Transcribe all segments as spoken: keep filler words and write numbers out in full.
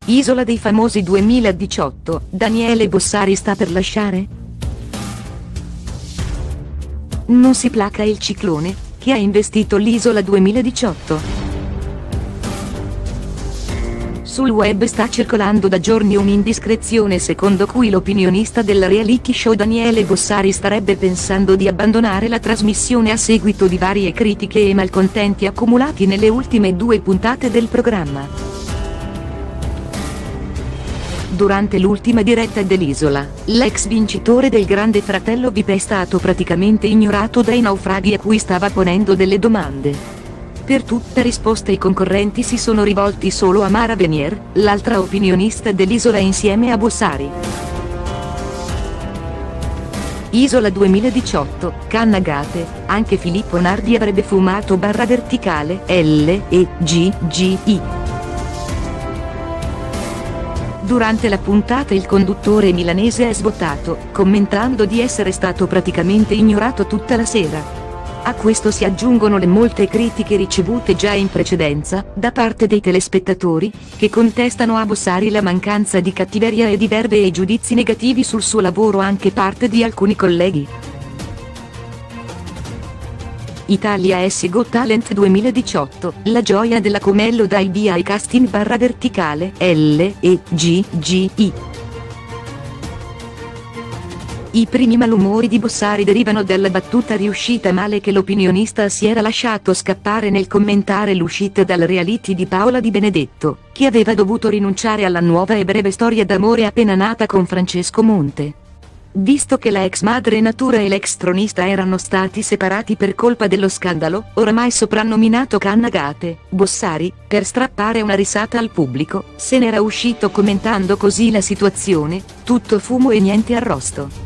Isola dei famosi duemiladiciotto, Daniele Bossari sta per lasciare? Non si placa il ciclone, che ha investito l'isola duemiladiciotto. Sul web sta circolando da giorni un'indiscrezione secondo cui l'opinionista del reality show Daniele Bossari starebbe pensando di abbandonare la trasmissione a seguito di varie critiche e malcontenti accumulati nelle ultime due puntate del programma. Durante l'ultima diretta dell'Isola, l'ex vincitore del Grande Fratello V I P è stato praticamente ignorato dai naufraghi a cui stava ponendo delle domande. Per tutte risposte i concorrenti si sono rivolti solo a Mara Venier, l'altra opinionista dell'Isola insieme a Bossari. Isola duemiladiciotto, Cannagate, anche Filippo Nardi avrebbe fumato barra verticale L E G G I. Durante la puntata il conduttore milanese è sbottato, commentando di essere stato praticamente ignorato tutta la sera. A questo si aggiungono le molte critiche ricevute già in precedenza, da parte dei telespettatori, che contestano a Bossari la mancanza di cattiveria e di verve e giudizi negativi sul suo lavoro anche parte di alcuni colleghi. Italia S Got Talent duemiladiciotto, la gioia della Comello dà il via ai casting barra verticale L E G G I. I primi malumori di Bossari derivano dalla battuta riuscita male che l'opinionista si era lasciato scappare nel commentare l'uscita dal reality di Paola Di Benedetto, che aveva dovuto rinunciare alla nuova e breve storia d'amore appena nata con Francesco Monte. Visto che la ex madre natura e l'ex tronista erano stati separati per colpa dello scandalo, oramai soprannominato Cannagate, Bossari, per strappare una risata al pubblico, se n'era uscito commentando così la situazione: tutto fumo e niente arrosto.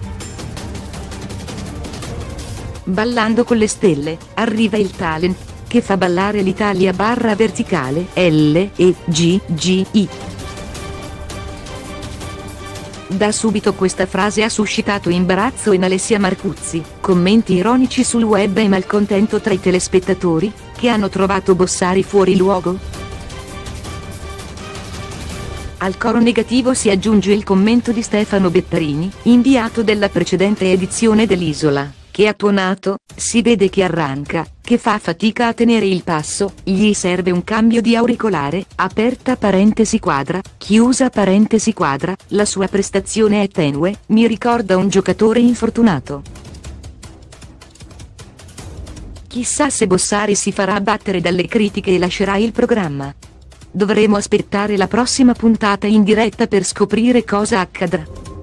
Ballando con le stelle, arriva il talent, che fa ballare l'Italia barra verticale L E G G I. Da subito questa frase ha suscitato imbarazzo in Alessia Marcuzzi, commenti ironici sul web e malcontento tra i telespettatori, che hanno trovato Bossari fuori luogo. Al coro negativo si aggiunge il commento di Stefano Bettarini, inviato della precedente edizione dell'Isola, che ha tuonato: si vede che arranca, che fa fatica a tenere il passo, gli serve un cambio di auricolare, aperta parentesi quadra, chiusa parentesi quadra, la sua prestazione è tenue, mi ricorda un giocatore infortunato. Chissà se Bossari si farà abbattere dalle critiche e lascerà il programma. Dovremo aspettare la prossima puntata in diretta per scoprire cosa accadrà.